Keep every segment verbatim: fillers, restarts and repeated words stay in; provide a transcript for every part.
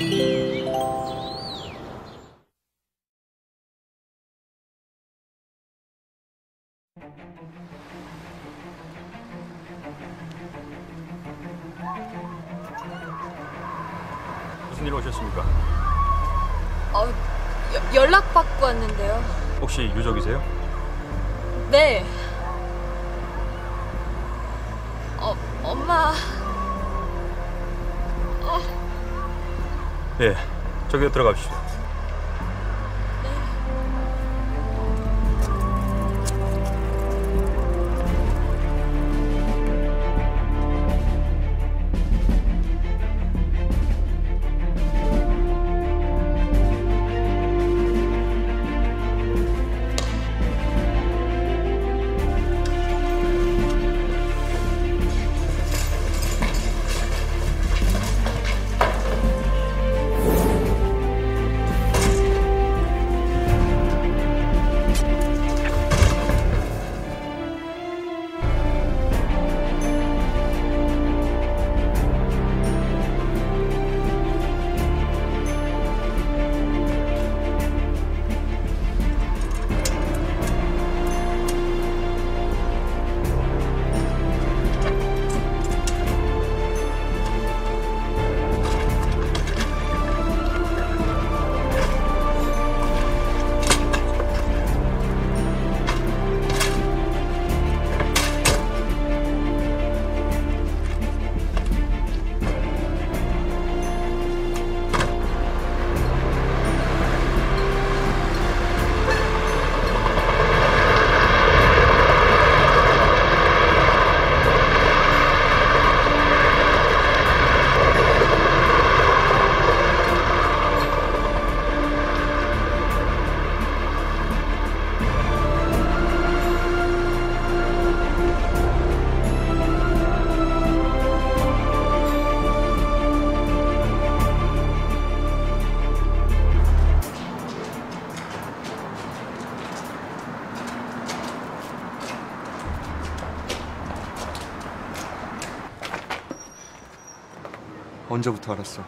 무슨 일로 오셨습니까? 어, 여, 연락받고 왔는데요. 혹시 유족이세요? 네. 어, 엄마. 어. 예, 저기 들어가십시오. 언제부터 알았어?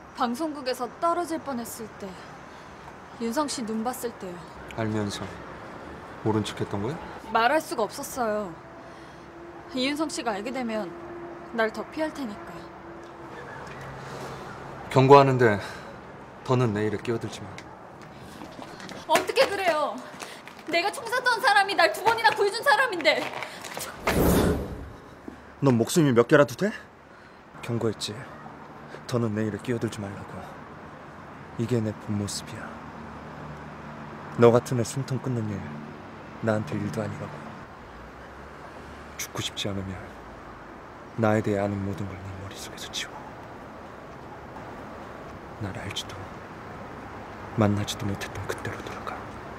방송국에서 떨어질 뻔했을 때, 윤성 씨 눈 봤을 때요. 알면서 모른 척했던 거야? 말할 수가 없었어요. 이윤성 씨가 알게 되면 날 더 피할 테니까. 경고하는데 더는 내 일에 끼어들지 마. 어떻게 그래요? 내가 총 쐈던 사람이 날 두 번이나 구해준 사람인데. 넌 목숨이 몇 개라도 돼? 경고했지. 더는 내 일에 끼어들지 말라고. 이게 내 본 모습이야. 너 같은 애 숨통 끊는 일 나한테 일도 아니라고. 죽고 싶지 않으면 나에 대해 아는 모든 걸 네 머릿속에서 지워. 날 알지도 만나지도 못했던 그때로 돌아가.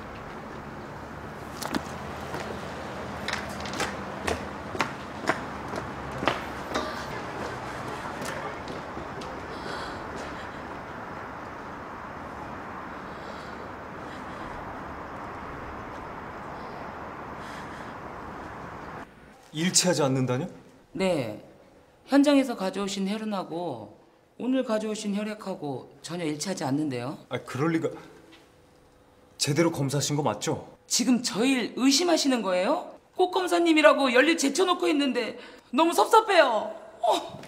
일치하지 않는다뇨? 네. 현장에서 가져오신 혈흔하고 오늘 가져오신 혈액하고 전혀 일치하지 않는데요. 아, 그럴 리가. 제대로 검사하신 거 맞죠? 지금 저일 의심하시는 거예요? 꼭 검사님이라고 연립 제쳐놓고 있는데 너무 섭섭해요. 어.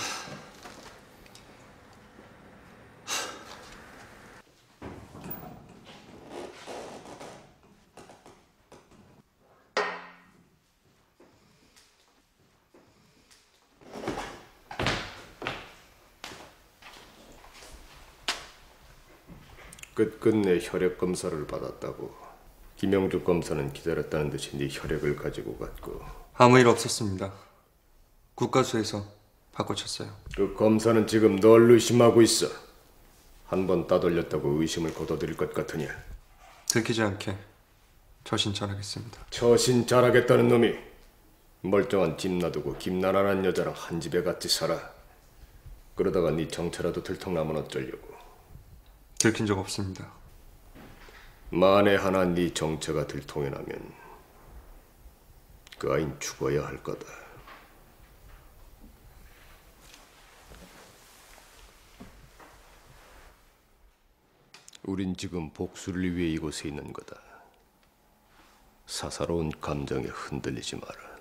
끝끝내 혈액 검사를 받았다고. 김영주 검사는 기다렸다는 듯이 네 혈액을 가지고 갔고. 아무 일 없었습니다. 국가수에서 바꿔쳤어요. 그 검사는 지금 널 의심하고 있어. 한 번 따돌렸다고 의심을 거둬들일 것 같으냐? 들키지 않게 처신 잘하겠습니다. 처신 잘하겠다는 놈이 멀쩡한 집 놔두고 김나라란 여자랑 한 집에 같이 살아. 그러다가 네 정체라도 들통나면 어쩌려고. 들킨 적 없습니다. 만에 하나 네 정체가 들통해나면 그 아이는 죽어야 할 거다. 우린 지금 복수를 위해 이곳에 있는 거다. 사사로운 감정에 흔들리지 마라.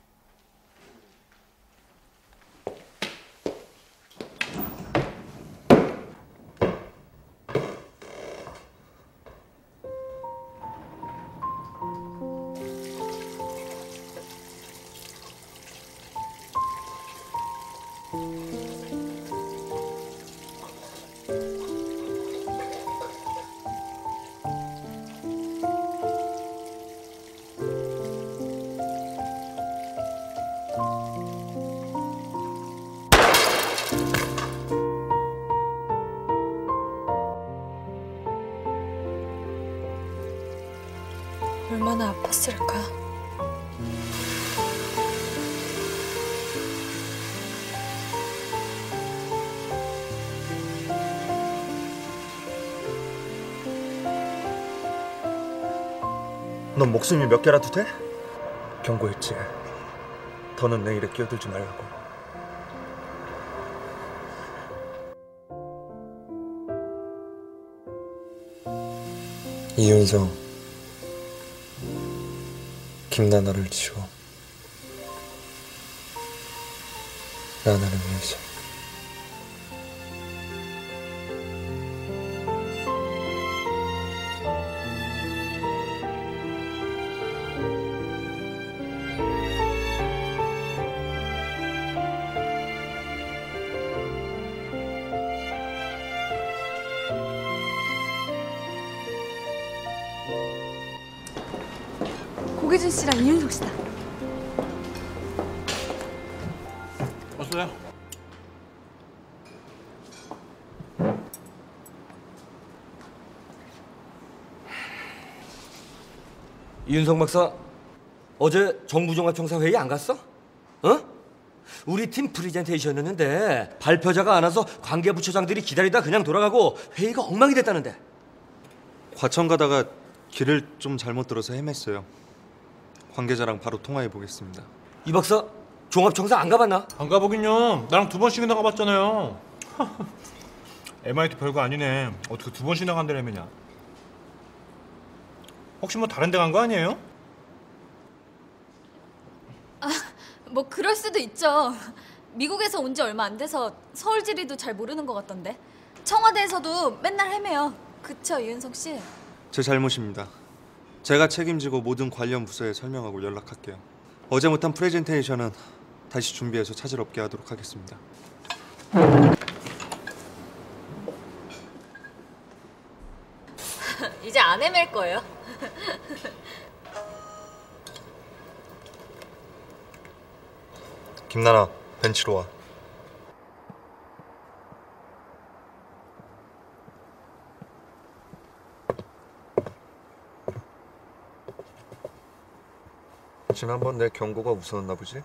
얼마나 아팠을까? 넌 목숨이 몇 개라도 돼? 경고했지. 더는 내 일에 끼어들지 말라고. 이윤성, 김나나를 지워. 나나를 위해서. 고기준 씨랑 이윤석 씨다. 어서요. 이윤석 박사, 어제 정부종합청사 회의 안 갔어? 어? 우리 팀 프레젠테이션이었는데 발표자가 안 와서 관계부처장들이 기다리다 그냥 돌아가고 회의가 엉망이 됐다는데. 과천 가다가 길을 좀 잘못 들어서 헤맸어요. 관계자랑 바로 통화해 보겠습니다. 이 박사, 종합청사 안 가봤나? 안 가보긴요. 나랑 두 번씩이나 가봤잖아요. 엠아이티 별거 아니네. 어떻게 두 번씩이나 간다며냐 혹시 뭐 다른 데 간 거 아니에요? 뭐 그럴 수도 있죠. 미국에서 온 지 얼마 안 돼서 서울 지리도 잘 모르는 것 같던데. 청와대에서도 맨날 헤매요. 그쵸, 이윤석 씨? 제 잘못입니다. 제가 책임지고 모든 관련 부서에 설명하고 연락할게요. 어제 못한 프레젠테이션은 다시 준비해서 차질 없게 하도록 하겠습니다. 이제 안 헤맬 거예요. 김나나, 벤치로 와. 지난번 내 경고가 우스웠나 보지?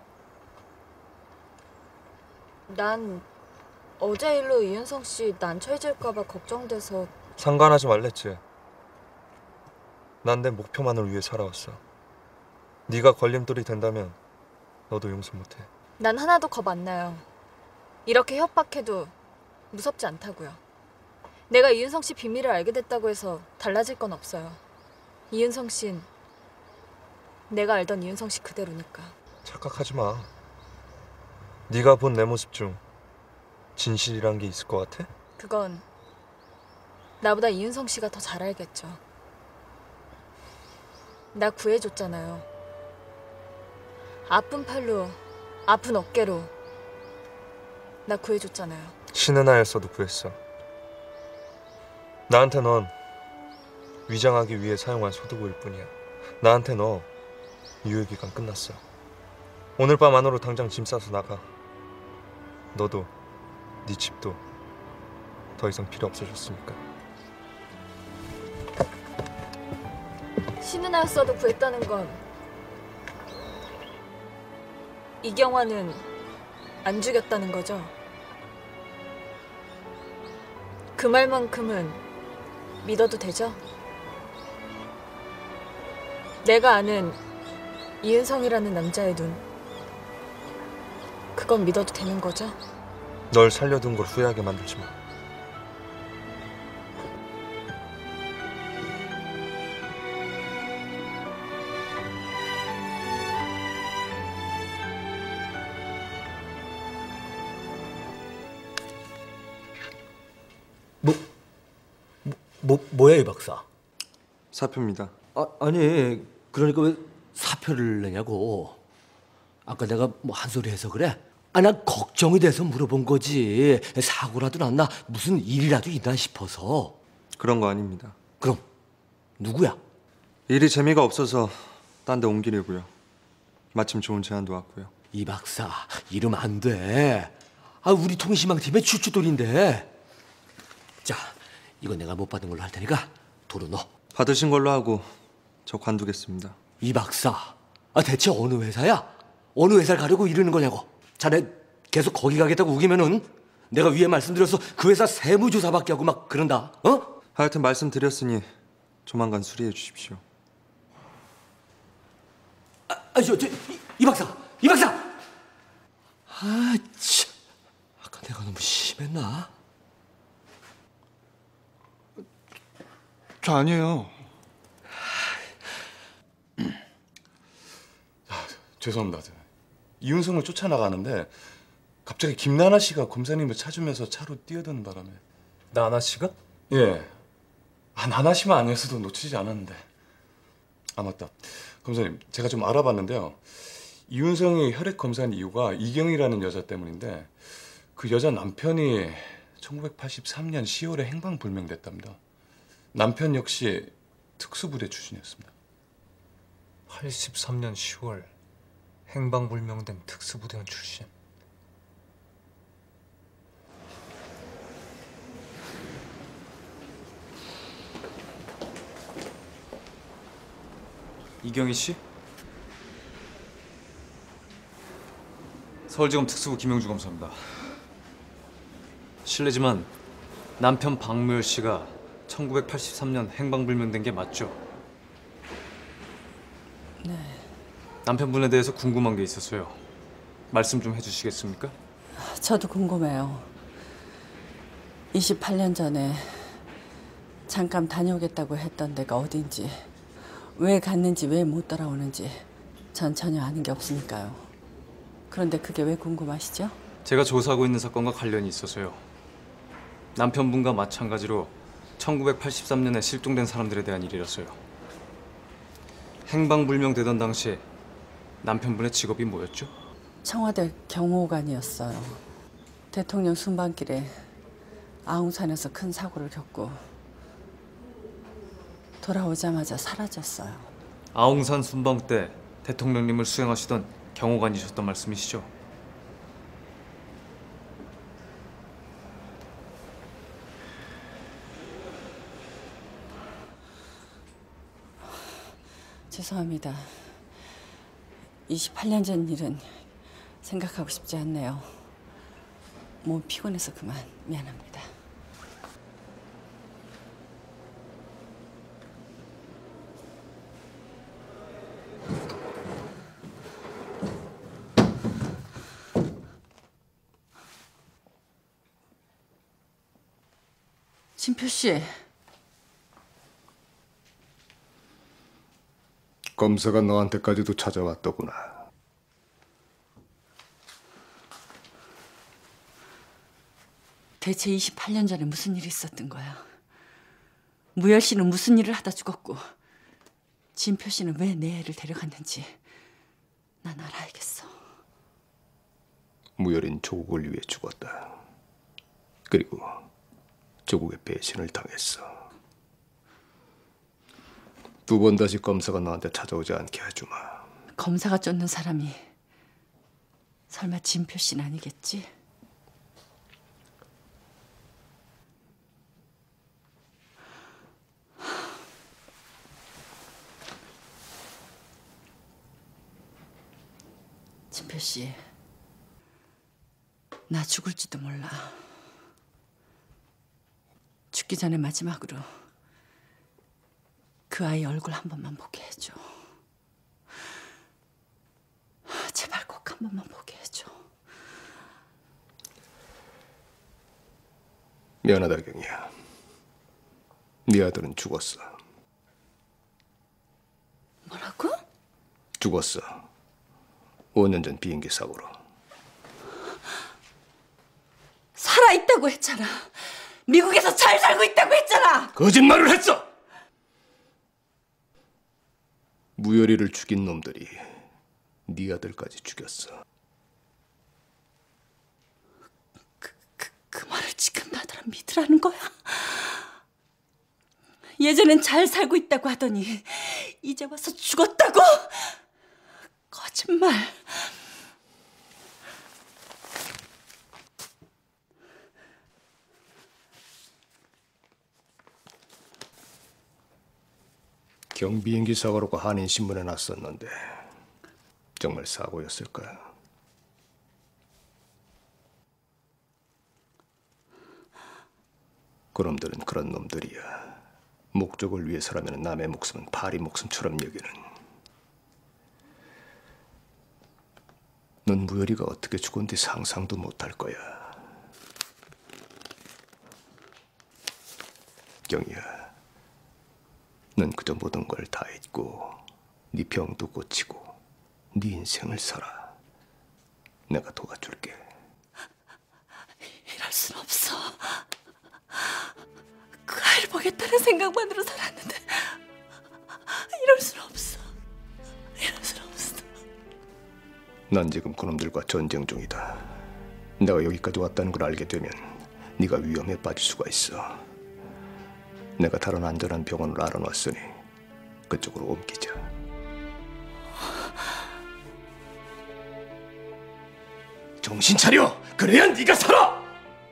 난 어제 일로 이윤석 씨 난처해질까 봐 걱정돼서. 상관하지 말랬지. 난 내 목표만을 위해 살아왔어. 네가 걸림돌이 된다면 너도 용서 못해. 난 하나도 겁 안 나요. 이렇게 협박해도 무섭지 않다고요. 내가 이윤성 씨 비밀을 알게 됐다고 해서 달라질 건 없어요. 이윤성 씨는 내가 알던 이윤성 씨 그대로니까. 착각하지 마. 네가 본 내 모습 중 진실이란 게 있을 것 같아? 그건 나보다 이윤성 씨가 더 잘 알겠죠. 나 구해줬잖아요. 아픈 팔로, 아픈 어깨로 나 구해줬잖아요. 신의 나였어도 구했어. 나한테 넌 위장하기 위해 사용한 소도구일 뿐이야. 나한테 너 유효기간 끝났어. 오늘 밤 안으로 당장 짐 싸서 나가. 너도 네 집도 더 이상 필요 없어졌으니까. 신의 나였어도 구했다는 건 이경화는 안 죽였다는 거죠? 그 말만큼은 믿어도 되죠? 내가 아는 이은성이라는 남자의 눈, 그건 믿어도 되는 거죠? 널 살려둔 걸 후회하게 만들지 마. 뭐 뭐야 이 박사? 사표입니다. 아, 아니 그러니까 왜 사표를 내냐고. 아까 내가 뭐 한 소리 해서 그래? 아, 난 걱정이 돼서 물어본 거지. 사고라도 났나 무슨 일이라도 있나 싶어서. 그런 거 아닙니다. 그럼 누구야? 일이 재미가 없어서 딴 데 옮기려고요. 마침 좋은 제안도 왔고요. 이 박사 이러면 안 돼. 아, 우리 통신망팀의 추추돌인데. 자, 이거 내가 못 받은 걸로 할 테니까 도로 넣어. 받으신 걸로 하고 저 관두겠습니다. 이 박사, 아, 대체 어느 회사야? 어느 회사를 가려고 이러는 거냐고. 자네 계속 거기 가겠다고 우기면은 내가 위에 말씀드려서 그 회사 세무조사밖에 하고 막 그런다. 어? 하여튼 말씀드렸으니 조만간 수리해 주십시오. 아, 아 저, 저, 이, 이 박사, 이 박사. 아, 참. 아까 내가 너무 심했나? 저 아니에요. 아, 죄송합니다. 이윤성을 쫓아나가는데 갑자기 김나나 씨가 검사님을 찾으면서 차로 뛰어드는 바람에. 나나 씨가? 예. 아, 나나 씨만 아니었어도 놓치지 않았는데. 아, 맞다. 검사님, 제가 좀 알아봤는데요. 이윤성이 혈액 검사한 이유가 이경이라는 여자 때문인데 그 여자 남편이 천구백팔십삼 년 시월에 행방불명됐답니다. 남편 역시 특수부대 출신이었습니다. 팔십삼 년 시월 행방불명된 특수부대원 출신. 이경희 씨? 서울지검 특수부 김영주 검사입니다. 실례지만 남편 박무열 씨가 천구백팔십삼 년 행방불명된 게 맞죠? 네. 남편분에 대해서 궁금한 게 있어서요. 말씀 좀 해주시겠습니까? 저도 궁금해요. 이십팔 년 전에 잠깐 다녀오겠다고 했던 데가 어딘지, 왜 갔는지, 왜 못 돌아오는지 전 전혀 아는 게 없으니까요. 그런데 그게 왜 궁금하시죠? 제가 조사하고 있는 사건과 관련이 있어서요. 남편분과 마찬가지로 천구백팔십삼 년에 실종된 사람들에 대한 일이라서요. 행방불명되던 당시 남편분의 직업이 뭐였죠? 청와대 경호관이었어요. 대통령 순방길에 아웅산에서 큰 사고를 겪고 돌아오자마자 사라졌어요. 아웅산 순방 때 대통령님을 수행하시던 경호관이셨단 말씀이시죠? 죄송합니다. 이십팔 년 전 일은 생각하고 싶지 않네요. 몸 피곤해서 그만. 미안합니다. 진표 씨. 검사가 너한테까지도 찾아왔더구나. 대체 이십팔 년 전에 무슨 일이 있었던 거야? 무열 씨는 무슨 일을 하다 죽었고 진표 씨는 왜 내 애를 데려갔는지 난 알아야겠어. 무열인 조국을 위해 죽었다. 그리고 조국의 배신을 당했어. 두 번 다시 검사가 너한테 찾아오지 않게 해주마. 검사가 쫓는 사람이 설마 진표 씨는 아니겠지? 진표 씨, 나 죽을지도 몰라. 죽기 전에 마지막으로 그 아이 얼굴 한 번만 보게 해줘. 제발 꼭 한 번만 보게 해줘. 미안하다, 경이야. 네 아들은 죽었어. 뭐라고? 죽었어. 오 년 전 비행기 사고로. 살아있다고 했잖아. 미국에서 잘 살고 있다고 했잖아. 거짓말을 했어. 무열이를 죽인 놈들이 네 아들까지 죽였어. 그, 그, 그 말을 지금 나더러 믿으라는 거야? 예전엔 잘 살고 있다고 하더니 이제 와서 죽었다고? 거짓말. 경비행기 사고로가 한인신문에 났었는데 정말 사고였을까? 그놈들은 그런 놈들이야. 목적을 위해서라면 남의 목숨은 파리 목숨처럼 여기는. 넌 무열이가 어떻게 죽은지 상상도 못할 거야. 경이야. 넌 그저 모든 걸 다 잊고 네 병도 고치고 네 인생을 살아. 내가 도와줄게. 이럴 순 없어. 그 아이를 보겠다는 생각만으로 살았는데 이럴 순 없어. 이럴 순 없어. 난 지금 그놈들과 전쟁 중이다. 내가 여기까지 왔다는 걸 알게 되면 네가 위험에 빠질 수가 있어. 내가 다른 안전한 병원을 알아놨으니 그쪽으로 옮기자. 정신 차려! 그래야 네가 살아!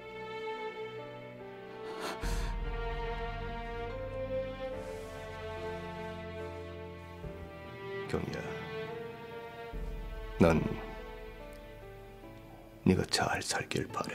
경이야, 난 네가 잘 살길 바래.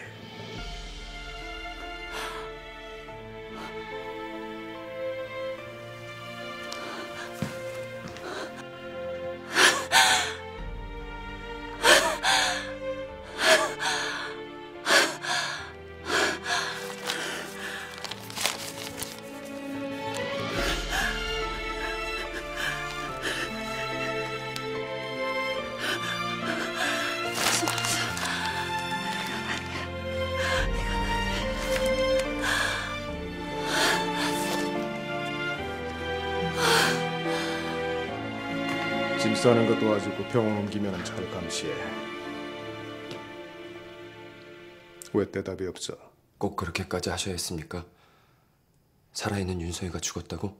짐 싸는 거 도와주고 병원 옮기면 잘 감시해. 왜 대답이 없어? 꼭 그렇게까지 하셔야 했습니까? 살아있는 윤성이가 죽었다고?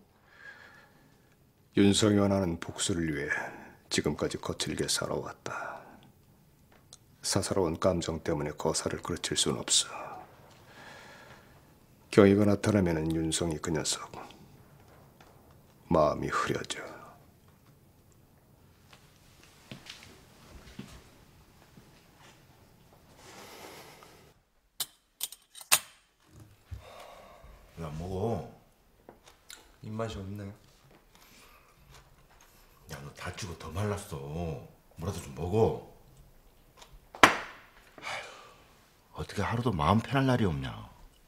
윤성이와 나는 복수를 위해 지금까지 거칠게 살아왔다. 사사로운 감정 때문에 거사를 그르칠 수는 없어. 경이가 나타나면 윤성이 그 녀석 마음이 흐려져. 왜 안 먹어? 입맛이 없네. 야, 너 다치고 더 말랐어. 뭐라도 좀 먹어. 아휴, 어떻게 하루도 마음 편할 날이 없냐.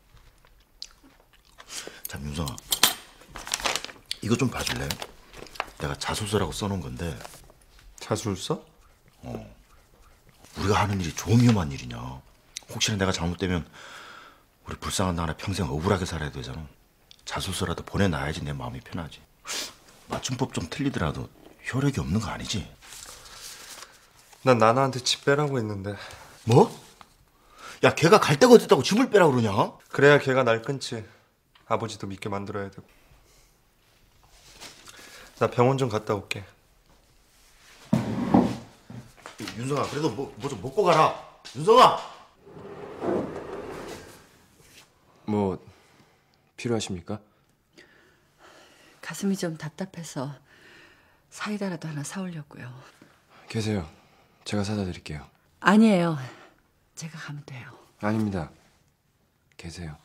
자, 윤성아, 이거 좀 봐줄래? 내가 자소서라고 써놓은 건데. 자술서? 어. 우리가 하는 일이 좀 위험한 일이냐. 혹시나 내가 잘못되면 우리 불쌍한 나라 평생 억울하게 살아야 되잖아. 자소서라도 보내놔야지 내 마음이 편하지. 맞춤법 좀 틀리더라도 혈액이 없는 거 아니지? 난 나나한테 집 빼라고 했는데. 뭐? 야, 걔가 갈 데가 어딨다고 집을 빼라고 그러냐? 그래야 걔가 날 끊지. 아버지도 믿게 만들어야 되고. 나 병원 좀 갔다 올게. 윤성아, 그래도 뭐 뭐 좀 먹고 가라. 윤성아! 뭐 필요하십니까? 가슴이 좀 답답해서 사이다라도 하나 사오려고요. 계세요. 제가 사다 드릴게요. 아니에요. 제가 가면 돼요. 아닙니다. 계세요.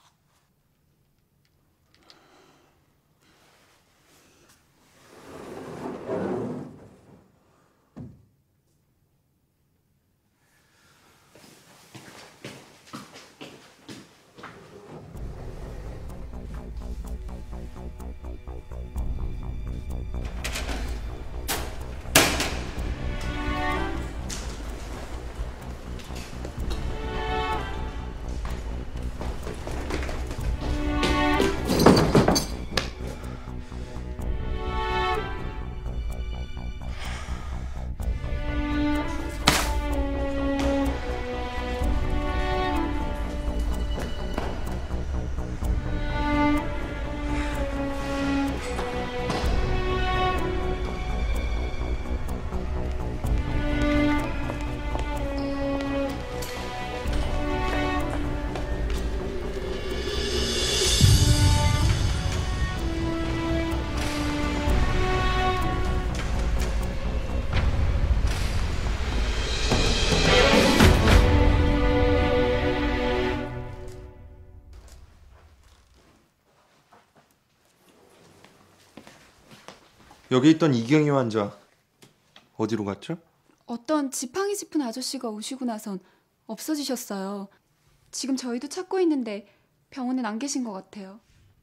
여기 있던 이경희 환자 어디로 갔죠? 어떤 지팡이 짚은 아저씨가 오시고 나선 없어지셨어요. 지금 저희도 찾고 있는데 병원엔 안 계신 것 같아요.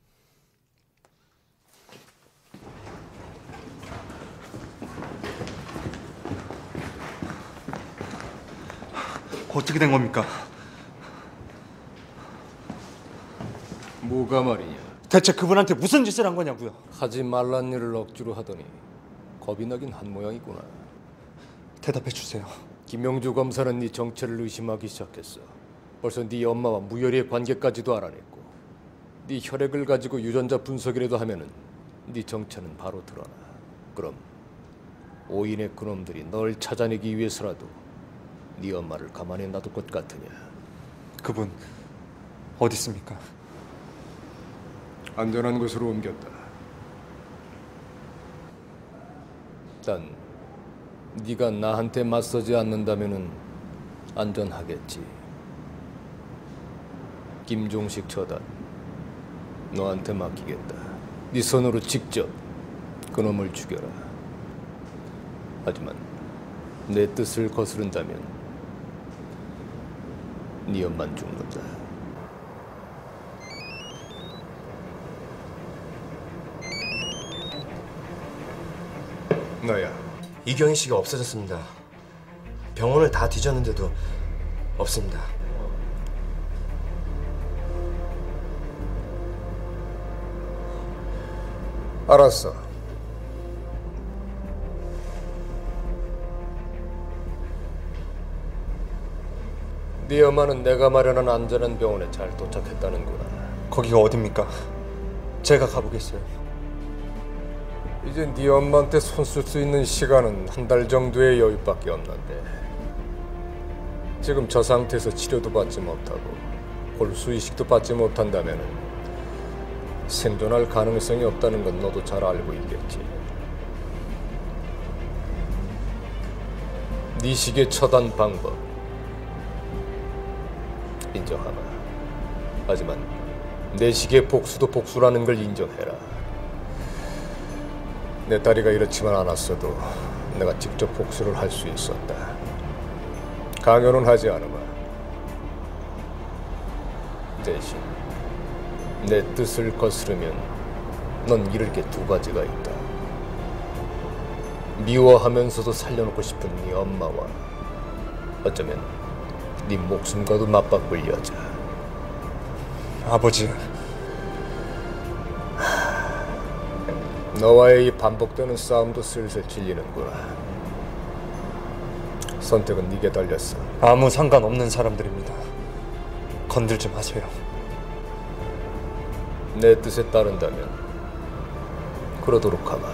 어떻게 된 겁니까? 뭐가 말이냐? 대체 그분한테 무슨 짓을 한 거냐고요? 하지 말란 일을 억지로 하더니 겁이 나긴 한 모양이구나. 대답해 주세요. 김영주 검사는 네 정체를 의심하기 시작했어. 벌써 네 엄마와 무혈의 관계까지도 알아냈고, 네 혈액을 가지고 유전자 분석이라도 하면은 네 정체는 바로 드러나. 그럼 오인의 그놈들이 널 찾아내기 위해서라도 네 엄마를 가만히 놔둘 것 같으냐? 그분 어디 있습니까? 안전한 곳으로 옮겼다. 단 네가 나한테 맞서지 않는다면은 안전하겠지. 김종식 처단 너한테 맡기겠다. 네 손으로 직접 그놈을 죽여라. 하지만 내 뜻을 거스른다면 네 엄만 죽는다. 너야. 이경희 씨가 없어졌습니다. 병원을 다 뒤졌는데도 없습니다. 알았어. 네 엄마는 내가 마련한 안전한 병원에 잘 도착했다는구나. 거기가 어딥니까? 제가 가보겠어요. 이제 네 엄마한테 손 쓸 수 있는 시간은 한 달 정도의 여유밖에 없는데, 지금 저 상태에서 치료도 받지 못하고 골수 이식도 받지 못한다면 생존할 가능성이 없다는 건 너도 잘 알고 있겠지. 네 식의 처단 방법 인정하마. 하지만 내 식의 복수도 복수라는 걸 인정해라. 내 다리가 이렇지만 않았어도 내가 직접 복수를 할 수 있었다. 강요는 하지 않으마. 대신 내 뜻을 거스르면 넌 잃을 게 두 가지가 있다. 미워하면서도 살려놓고 싶은 네 엄마와 어쩌면 네 목숨과도 맞바꿀 여자. 아버지. 너와의 이 반복되는 싸움도 슬슬 질리는구나. 선택은 네게 달렸어. 아무 상관없는 사람들입니다. 건들지 마세요. 내 뜻에 따른다면 그러도록 하마.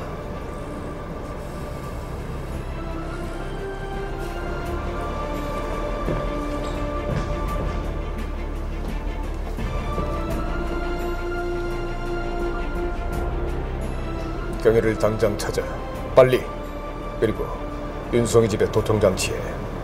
경희를 당장 찾아. 빨리. 그리고 윤성희 집에 도청 장치해.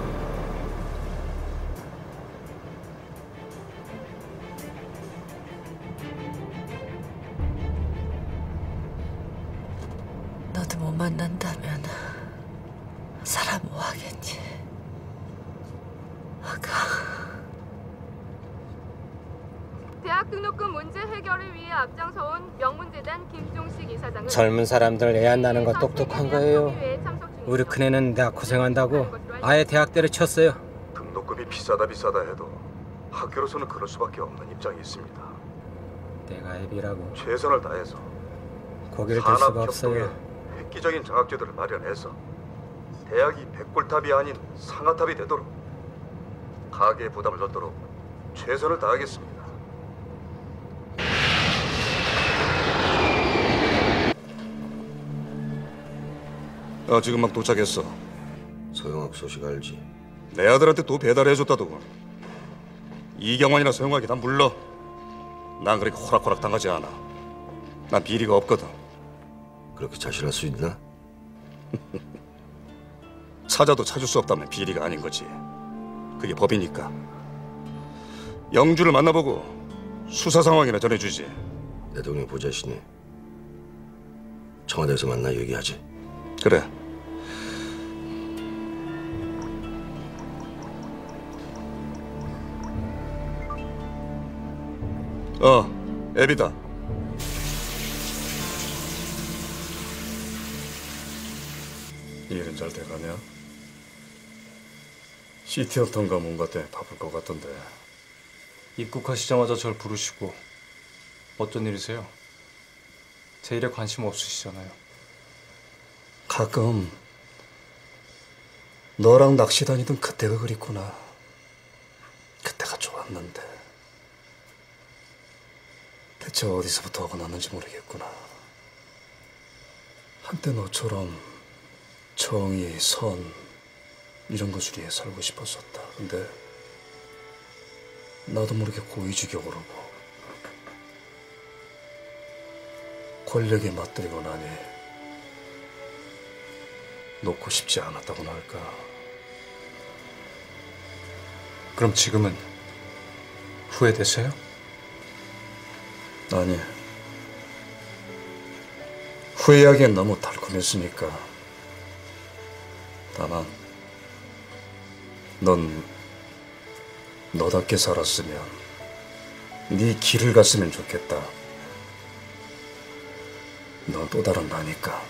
너도 못 만난다면 사람 뭐 하겠니? 아가. 대학 등록금 문제 해결을 위해 앞장서온 명문재단 김종식 이사장은 젊은 사람들 애 안 낳는 거 똑똑한 거예요. 우리 큰애는 대학 고생한다고 아예 대학 때려쳤어요. 등록금이 비싸다 비싸다 해도 학교로서는 그럴 수밖에 없는 입장이 있습니다. 내가 애비라고 최선을 다해서 고개를 들 수가 없어요. 산업협동에 획기적인 장학제도를 마련해서 대학이 백골탑이 아닌 상아탑이 되도록 가계의 부담을 덜도록 최선을 다하겠습니다. 아, 지금 막 도착했어. 서영학 소식 알지? 내 아들한테 또 배달해줬다더군. 이경환이나 서영학이 다 물러. 난 그렇게 호락호락 당하지 않아. 난 비리가 없거든. 그렇게 자신할 수 있나? 찾아도 찾을 수 없다면 비리가 아닌 거지. 그게 법이니까. 영주를 만나보고 수사 상황이나 전해주지. 내 동네 보자시니 청와대에서 만나 얘기하지. 그래. 어, 애비다. 일은 잘 돼가냐? 시티어턴가 뭔가 때 바쁠 것 같던데. 입국하시자마자 절 부르시고 어쩐 일이세요? 제 일에 관심 없으시잖아요. 가끔 너랑 낚시 다니던 그때가 그립구나. 그때가 좋았는데 대체 어디서부터 어긋났는지 모르겠구나. 한때 너처럼 정의, 선 이런 것 주리에 살고 싶었었다. 근데 나도 모르게 고위직역으로 고 권력에 맞들이고 나니 놓고 싶지 않았다고나 할까. 그럼 지금은 후회되세요? 아니, 후회하기엔 너무 달콤했으니까. 다만 넌 너답게 살았으면, 네 길을 갔으면 좋겠다. 넌 또 다른 나니까.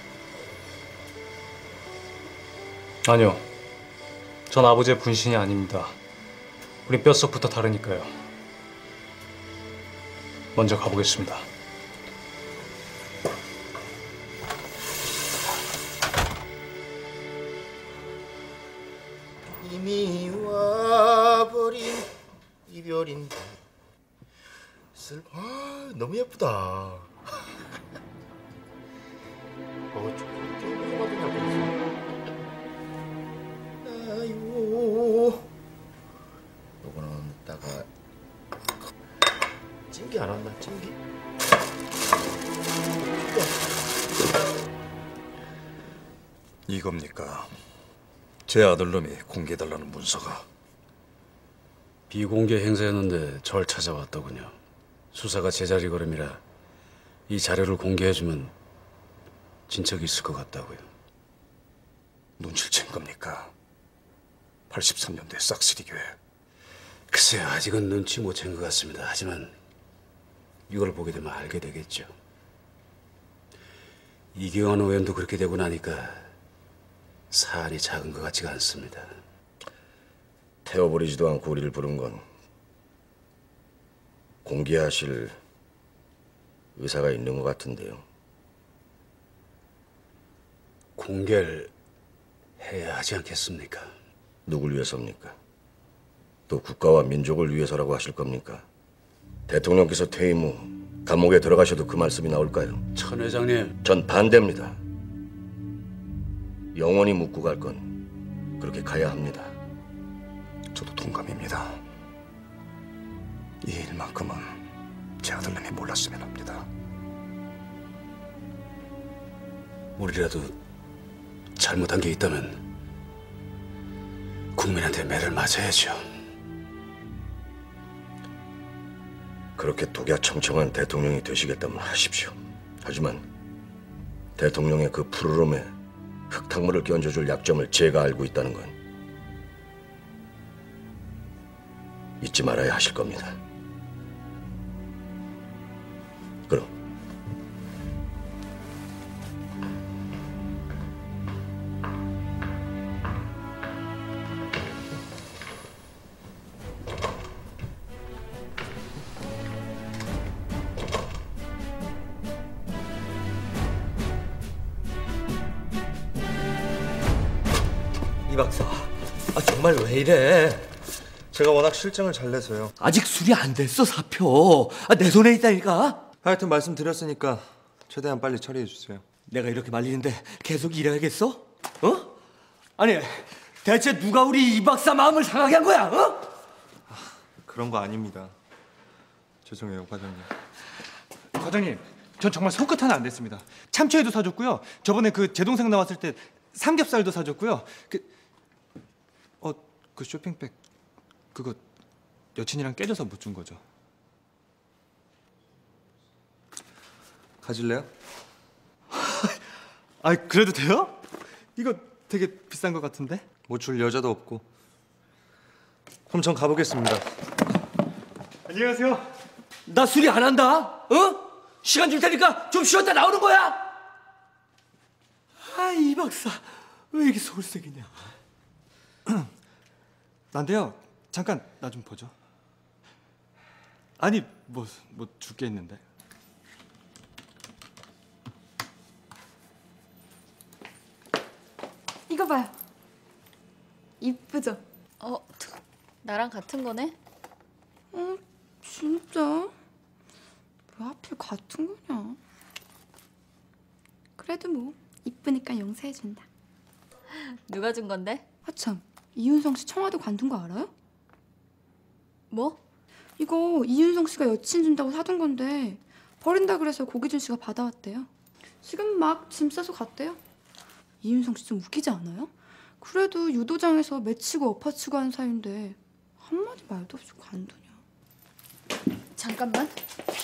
아니요. 전 아버지의 분신이 아닙니다. 우린 뼛속부터 다르니까요. 먼저 가보겠습니다. 이미 와버린 이별인데 슬퍼. 아, 너무 예쁘다. 어, 조금 받으냐고. 아이고, 요거는 이따가 찜기 안 왔나? 찜기? 이겁니까? 제 아들놈이 공개해달라는 문서가. 비공개 행사였는데 절 찾아왔더군요. 수사가 제자리 걸음이라 이 자료를 공개해주면 진척이 있을 것 같다고요. 눈치를 챈 겁니까? 팔십삼 년도에 싹쓸이 교회. 글쎄요, 아직은 눈치 못 챈 것 같습니다. 하지만 이걸 보게 되면 알게 되겠죠. 이경환 의원도 그렇게 되고 나니까 사안이 작은 것 같지가 않습니다. 태워버리지도 않고 우리를 부른 건 공개하실 의사가 있는 것 같은데요. 공개를 해야 하지 않겠습니까? 누굴 위해서입니까? 또 국가와 민족을 위해서라고 하실 겁니까? 대통령께서 퇴임 후 감옥에 들어가셔도 그 말씀이 나올까요? 천 회장님. 전 반대입니다. 영원히 묻고 갈 건 그렇게 가야 합니다. 저도 동감입니다. 이 일만큼은 제 아들님이 몰랐으면 합니다. 우리라도 잘못한 게 있다면 국민한테 매를 맞아야죠. 그렇게 독야청청한 대통령이 되시겠다면 하십시오. 하지만 대통령의 그 푸르름에 흙탕물을 끼얹어줄 약점을 제가 알고 있다는 건 잊지 말아야 하실 겁니다. 그럼 이 박사, 아 정말 왜 이래? 제가 워낙 실증을 잘 내서요. 아직 수리 안 됐어, 사표. 아, 내 손에 있다니까. 하여튼 말씀드렸으니까 최대한 빨리 처리해 주세요. 내가 이렇게 말리는데 계속 일해야겠어? 어? 아니, 대체 누가 우리 이 박사 마음을 상하게 한 거야? 어? 그런 거 아닙니다. 죄송해요, 과장님. 과장님, 전 정말 손끝 하나 안 댔습니다. 참치회도 사줬고요. 저번에 그 제 동생 나왔을 때 삼겹살도 사줬고요. 그, 어, 그 쇼핑백 그거 여친이랑 깨져서 못 준 거죠. 가질래요? 아, 그래도 돼요? 이거 되게 비싼 것 같은데? 뭐 줄 여자도 없고. 그럼 전 가보겠습니다. 안녕하세요. 나 수리 안 한다. 어? 시간 줄 테니까 좀 쉬었다 나오는 거야. 아, 이 박사 왜 이렇게 솔색이냐. 난데요. 잠깐 나 좀 보죠. 아니 뭐 뭐 줄 게 있는데. 이거 봐요. 이쁘죠? 어, 나랑 같은 거네? 어, 진짜? 왜 하필 같은 거냐? 그래도 뭐 이쁘니까 용서해준다. 누가 준 건데? 아참, 이윤성 씨 청와대 관둔 거 알아요? 뭐? 이거 이윤성 씨가 여친 준다고 사둔 건데 버린다 그래서 고기준 씨가 받아왔대요. 지금 막 짐 싸서 갔대요. 이윤성 씨 좀 웃기지 않아요? 그래도 유도장에서 매치고 엎어치고 하는 사이인데 한마디 말도 없이 관두냐. 잠깐만.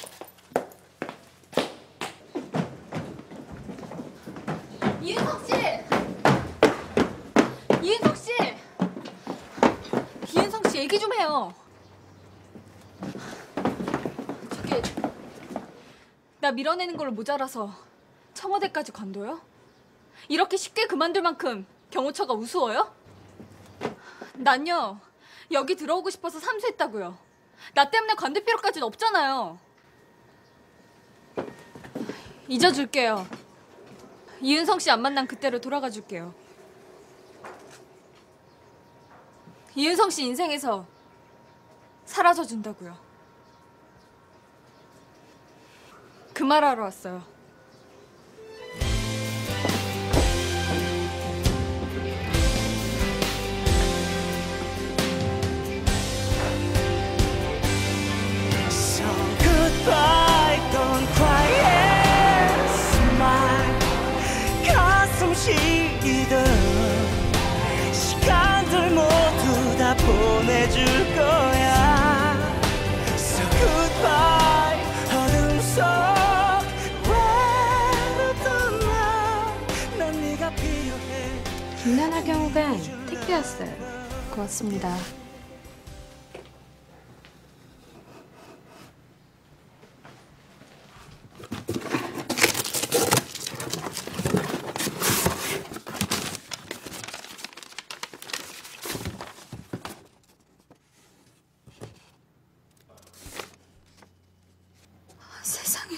이은석 씨! 이은석 씨! 이은석 씨 얘기 좀 해요. 저기 나 밀어내는 걸로 모자라서 청와대까지 관둬요? 이렇게 쉽게 그만둘 만큼 경호처가 우스워요? 난요 여기 들어오고 싶어서 삼수했다고요. 나 때문에 관둘 필요까지는 없잖아요. 잊어줄게요. 이은성 씨 안 만난 그때로 돌아가 줄게요. 이은성 씨 인생에서 사라져 준다고요. 그 말하러 왔어요. Goodbye, don't cry and smile. 가슴 시리던 시간들 모두 다 보내줄 거야. So goodbye, 어둠 속 외롭던 나, 난 네가 필요해. 김나나 경호관 택배 왔어요. 고맙습니다. 세상에.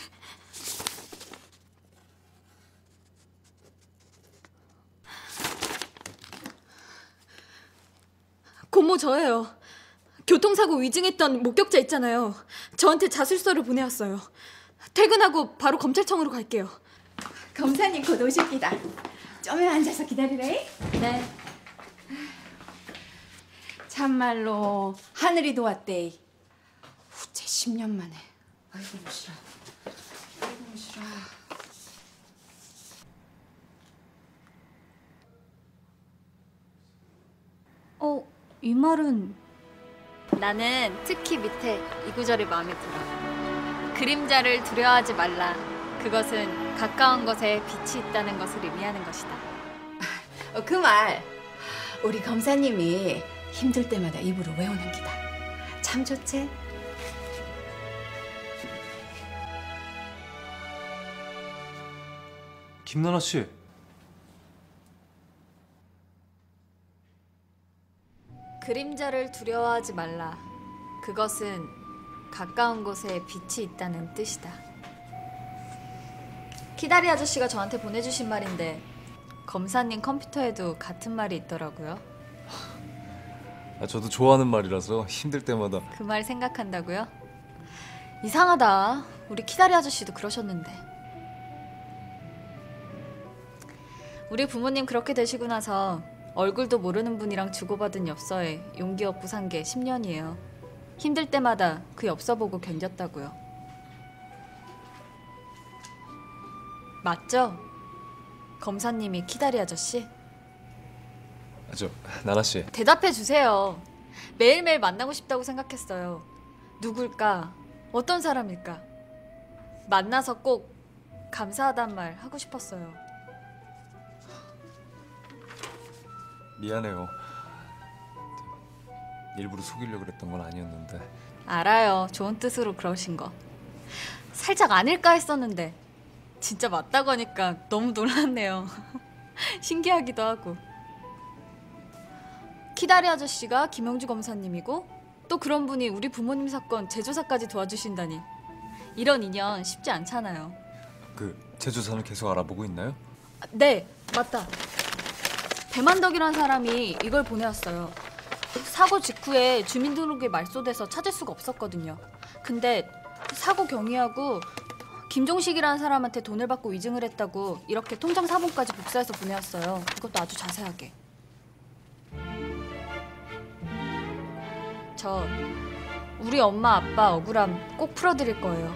고모 저예요. 교통사고 위증했던 목격자 있잖아요. 저한테 자술서를 보내왔어요. 퇴근하고 바로 검찰청으로 갈게요. 검사님 곧 오십니다. 좀만 앉아서 기다리래. 네. 참말로 하늘이 도왔대. 후체 십 년 만에. 아이고 무시라. 아이고 무시라. 어, 이 말은 나는 특히 밑에 이 구절이 마음에 들어. 그림자를 두려워하지 말라. 그것은 가까운 것에 빛이 있다는 것을 의미하는 것이다. 어, 그 말 우리 검사님이 힘들 때마다 입으로 외우는 기다. 참 좋지? 김나나 씨. 그림자를 두려워하지 말라. 그것은 가까운 곳에 빛이 있다는 뜻이다. 키다리 아저씨가 저한테 보내주신 말인데 검사님 컴퓨터에도 같은 말이 있더라고요. 아, 저도 좋아하는 말이라서 힘들 때마다. 그 말 생각한다고요? 이상하다. 우리 키다리 아저씨도 그러셨는데. 우리 부모님 그렇게 되시고 나서 얼굴도 모르는 분이랑 주고받은 엽서에 용기 얻고 산 게 십 년이에요. 힘들 때마다 그 엽서 보고 견뎠다고요. 맞죠? 검사님이 키다리 아저씨? 아, 저 나나 씨. 대답해 주세요. 매일매일 만나고 싶다고 생각했어요. 누굴까? 어떤 사람일까? 만나서 꼭 감사하단 말 하고 싶었어요. 미안해요. 일부러 속이려고 그랬던 건 아니었는데. 알아요. 좋은 뜻으로 그러신 거. 살짝 아닐까 했었는데 진짜 맞다고 하니까 너무 놀랐네요. 신기하기도 하고. 키다리 아저씨가 김영주 검사님이고 또 그런 분이 우리 부모님 사건 재조사까지 도와주신다니 이런 인연 쉽지 않잖아요. 그 재조사는 계속 알아보고 있나요? 네, 맞다. 배만덕이란 사람이 이걸 보내왔어요. 사고 직후에 주민등록에 말소돼서 찾을 수가 없었거든요. 근데 사고 경위하고 김종식이라는 사람한테 돈을 받고 위증을 했다고 이렇게 통장 사본까지 복사해서 보내왔어요. 그것도 아주 자세하게. 저 우리 엄마 아빠 억울함 꼭 풀어드릴 거예요.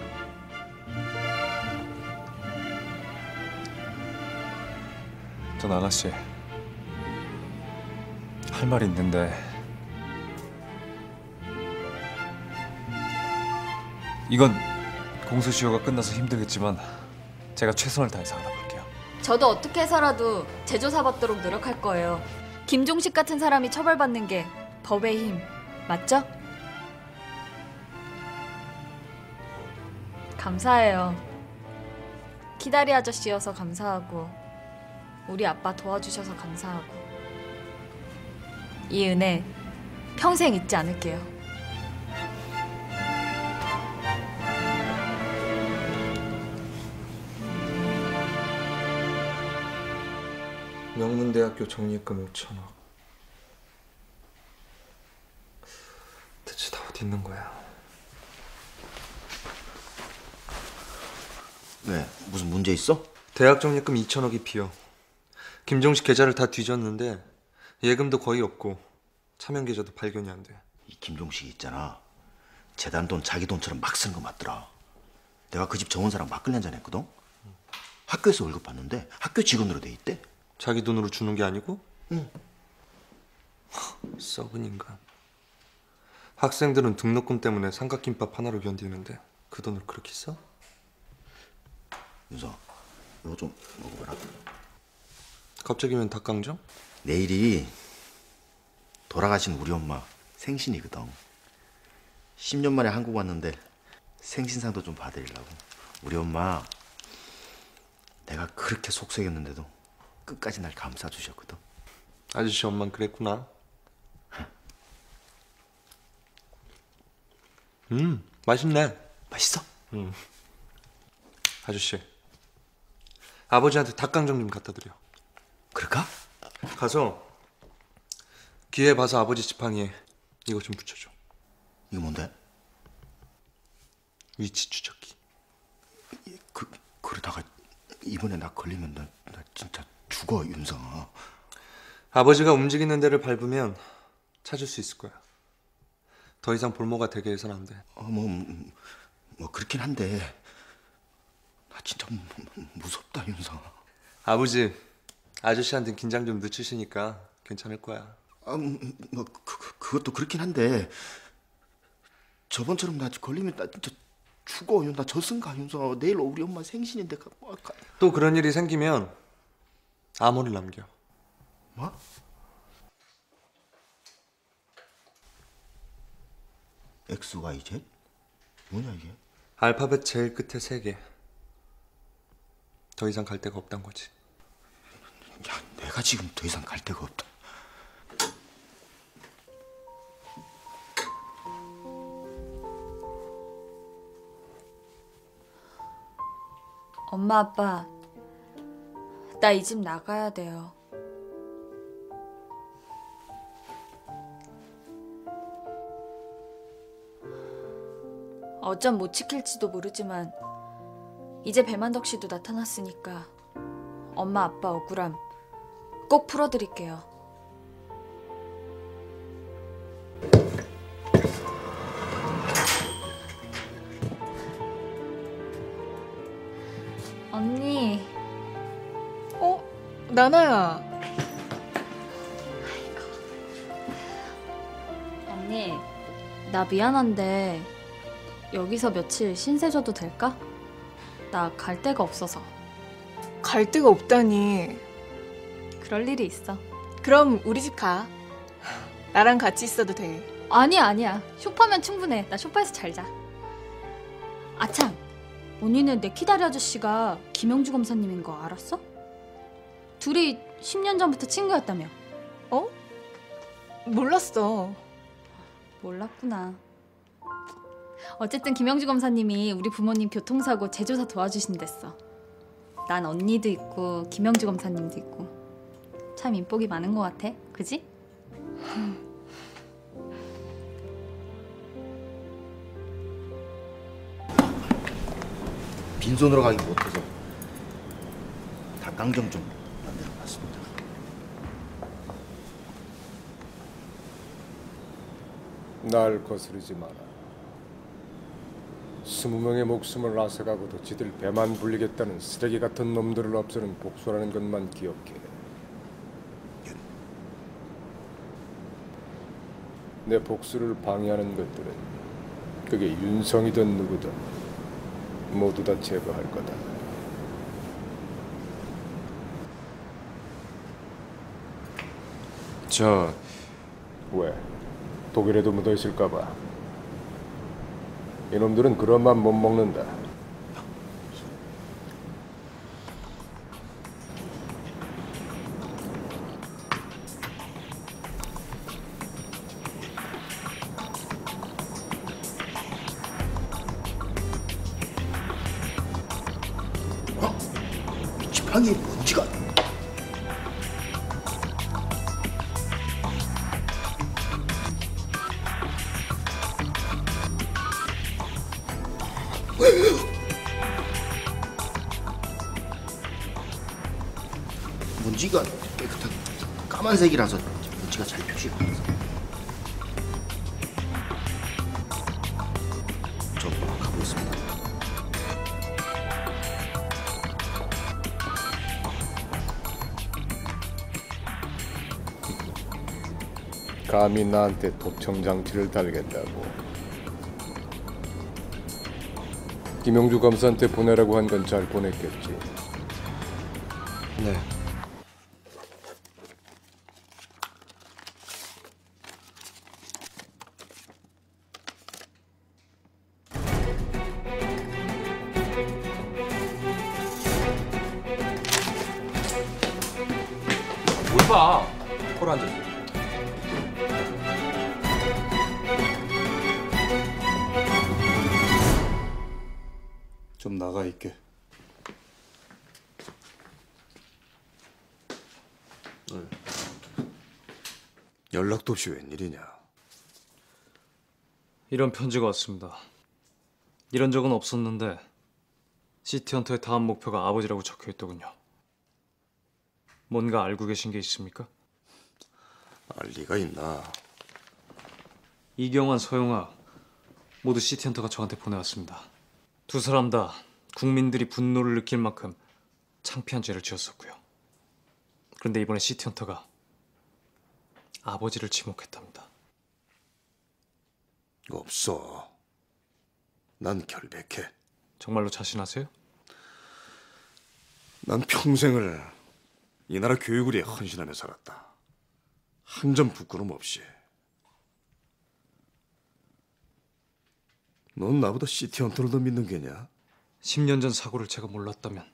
저 나나씨, 할 말 있는데 이건 공소시효가 끝나서 힘들겠지만 제가 최선을 다해서 알아볼게요. 저도 어떻게 해서라도 재조사 받도록 노력할 거예요. 김종식 같은 사람이 처벌받는 게 법의 힘 맞죠? 감사해요. 키다리 아저씨여서 감사하고 우리 아빠 도와주셔서 감사하고 이 은혜 평생 잊지 않을게요. 명문대학교 적립금 오천억. 대체 다 어디 있는 거야? 왜? 무슨 문제 있어? 대학 적립금 이천억이 비어. 김종식 계좌를 다 뒤졌는데 예금도 거의 없고 차명 계좌도 발견이 안 돼. 이 김종식 있잖아. 재단 돈 자기 돈처럼 막 쓰는 거 맞더라. 내가 그 집 정원사랑 막걸리 한잔 했거든. 학교에서 월급 받는데 학교 직원으로 돼 있대. 자기 돈으로 주는 게 아니고? 응. 썩은 인간. 학생들은 등록금 때문에 삼각김밥 하나로 견디는데 그 돈을 그렇게 써? 윤서, 이거 좀 먹어봐라. 갑자기면 닭강정? 내일이 돌아가신 우리 엄마 생신이거든. 십 년 만에 한국 왔는데 생신상도 좀 받으려고. 우리 엄마 내가 그렇게 속썩였는데도 끝까지 날 감싸 주셨거든. 아저씨 엄마는 그랬구나. 음, 맛있네. 맛있어? 음. 아저씨, 아버지한테 닭강정 좀 갖다 드려. 그럴까? 가서 기회 봐서 아버지 지팡이에 이거 좀 붙여줘. 이거 뭔데? 위치 추적기. 그 그러다가 이번에 나 걸리면 나, 나 진짜 죽어, 윤성아. 아버지가 움직이는 데를 밟으면 찾을 수 있을 거야. 더 이상 볼모가 되게 해서는 안 돼. 어, 뭐, 뭐 그렇긴 한데 나 진짜 무, 무섭다, 윤성아. 아버지, 아저씨한테 긴장 좀 늦추시니까 괜찮을 거야. 아, 뭐 그, 그, 그것도 그렇긴 한데 저번처럼 나 걸리면 나 진짜 죽어. 나 저승가, 윤성아. 내일 우리 엄마 생신인데 가, 가. 또 그런 일이 생기면 암호를 남겨. 뭐? 엑스, 와이, 제? 뭐냐 이게? 알파벳 제일 끝에 세 개. 더 이상 갈 데가 없단 거지. 야, 내가 지금 더 이상 갈 데가 없다. 엄마 아빠 나 이 집 나가야 돼요. 어쩜 못 지킬지도 모르지만 이제 배만덕 씨도 나타났으니까 엄마 아빠 억울함 꼭 풀어드릴게요. 언니. 어? 나나야. 언니, 나 미안한데 여기서 며칠 신세 져도 될까? 나 갈 데가 없어서. 갈 데가 없다니. 그럴 일이 있어. 그럼 우리 집 가. 나랑 같이 있어도 돼. 아니야 아니야. 소파면 충분해. 나 소파에서 잘 자. 아참, 언니는 내 키다리 아저씨가 김영주 검사님인 거 알았어? 둘이 십 년 전부터 친구였다며. 어? 몰랐어. 몰랐구나. 어쨌든 김영주 검사님이 우리 부모님 교통사고 재조사 도와주신댔어. 난 언니도 있고 김영주 검사님도 있고 참 인복이 많은 것 같아. 그지? 빈손으로 가기 못해서 닭강정 좀 만들어봤습니다. 날 거스르지 마라. 스무 명의 목숨을 앗아가고도 지들 배만 불리겠다는 쓰레기 같은 놈들을 없애는 복수라는 것만 기억해. 내 복수를 방해하는 것들은 그게 윤성이든 누구든 모두 다 제거할 거다. 저... 왜? 독일에도 묻어있을까 봐. 이놈들은 그런 맘 못 먹는다. 지팡이에 먼지가. 먼지가 깨끗한 까만색이라서 먼지가 잘 표시가 안 돼서. 저 가보겠습니다. 감히 나한테 도청 장치를 달겠다고. 김영주 검사한테 보내라고 한 건 잘 보냈겠지. 네. 뭘 봐? 홀 앉아. 좀 나가 있게. 연락도 없이 웬일이냐? 이런 편지가 왔습니다. 이런 적은 없었는데 시티헌터의 다음 목표가 아버지라고 적혀있더군요. 뭔가 알고 계신 게 있습니까? 알 리가 있나? 이경환, 서영아 모두 시티헌터가 저한테 보내왔습니다. 두 사람 다 국민들이 분노를 느낄 만큼 창피한 죄를 지었었고요. 그런데 이번에 시티헌터가 아버지를 지목했답니다. 없어. 난 결백해. 정말로 자신하세요? 난 평생을 이 나라 교육을 위해 헌신하며 살았다. 한 점 부끄럼 없이. 넌 나보다 시티헌터를 더 믿는 게냐? 십 년 전 사고를 제가 몰랐다면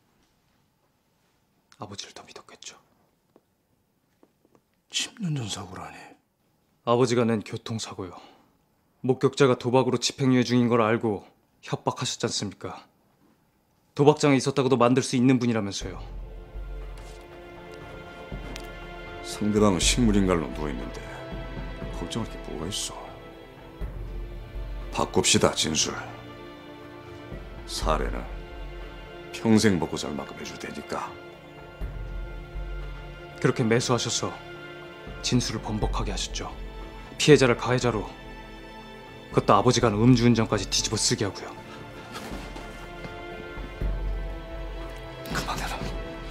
아버지를 더 믿었겠죠. 십 년 전 사고라니. 아버지가 낸 교통사고요. 목격자가 도박으로 집행유예 중인 걸 알고 협박하셨지 않습니까? 도박장에 있었다고도 만들 수 있는 분이라면서요. 상대방은 식물인간로 누워있는데 걱정할 게 뭐가 있어. 바꿉시다, 진술. 사례는 평생 먹고 살 만큼 해줄 테니까. 그렇게 매수하셔서 진술을 번복하게 하셨죠. 피해자를 가해자로, 그것도 아버지가 한 음주운전까지 뒤집어 쓰게 하고요. 그만해라.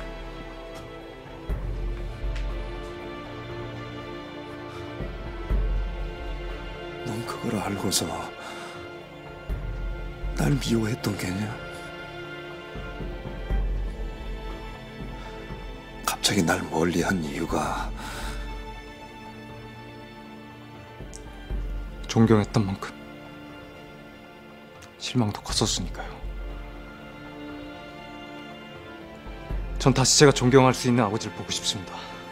넌 그걸 알고서 날 미워했던 게냐? 갑자기 날 멀리한 이유가 존경했던 만큼 실망도 컸었으니까요. 전 다시 제가 존경할 수 있는 아버지를 보고 싶습니다.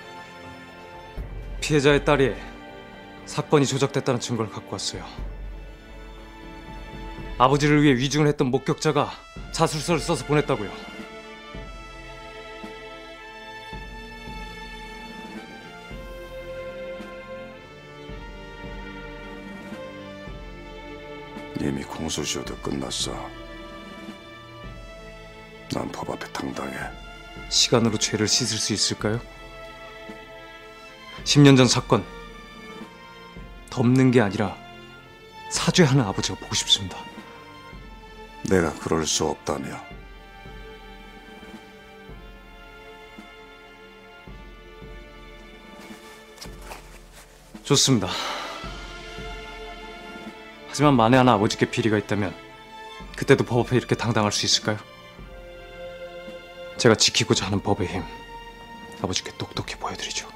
피해자의 딸이 사건이 조작됐다는 증거를 갖고 왔어요. 아버지를 위해 위증을 했던 목격자가 자술서를 써서 보냈다고요. 이미 공소시효도 끝났어. 난 법 앞에 당당해. 시간으로 죄를 씻을 수 있을까요? 십 년 전 사건 덮는 게 아니라 사죄하는 아버지가 보고 싶습니다. 내가 그럴 수 없다며. 좋습니다. 하지만 만에 하나 아버지께 비리가 있다면 그때도 법 앞에 이렇게 당당할 수 있을까요? 제가 지키고자 하는 법의 힘 아버지께 똑똑히 보여드리죠.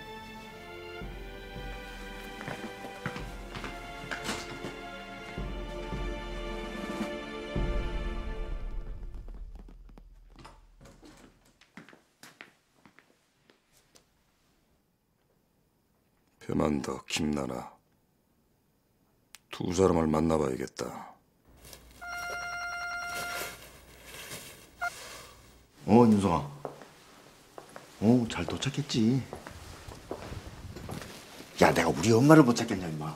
배만덕, 김나나 두 사람을 만나봐야겠다. 어, 윤성아. 어, 잘 도착했지. 야, 내가 우리 엄마를 못 찾겠냐, 임마.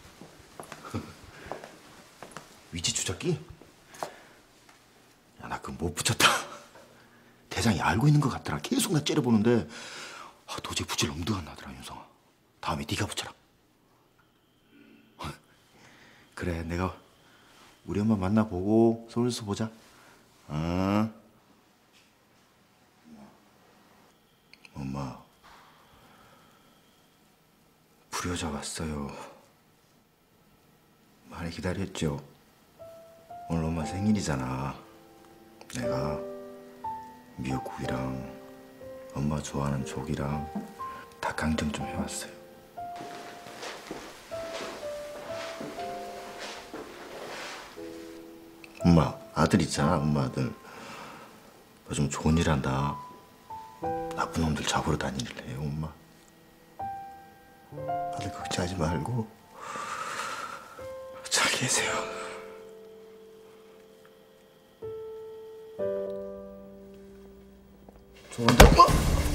위치 추적기? 야, 나 그거 못 붙였다. 대장이 알고 있는 것 같더라. 계속 나 째려보는데 아, 도저히 붙일 엄두가 안 나더라, 윤성아. 다음에 네가 붙여라. 그래, 내가 우리 엄마 만나보고 서울에서 보자. 어? 엄마, 불효자 왔어요. 많이 기다렸죠? 오늘 엄마 생일이잖아. 내가 미역국이랑 엄마 좋아하는 족이랑 닭강정 좀 해왔어요. 엄마, 아들 있잖아, 엄마 아들. 요즘 좋은 일 한다. 나쁜 놈들 잡으러 다니길래 해요, 엄마. 아들 걱정하지 말고 잘 계세요. 좋은데? 어?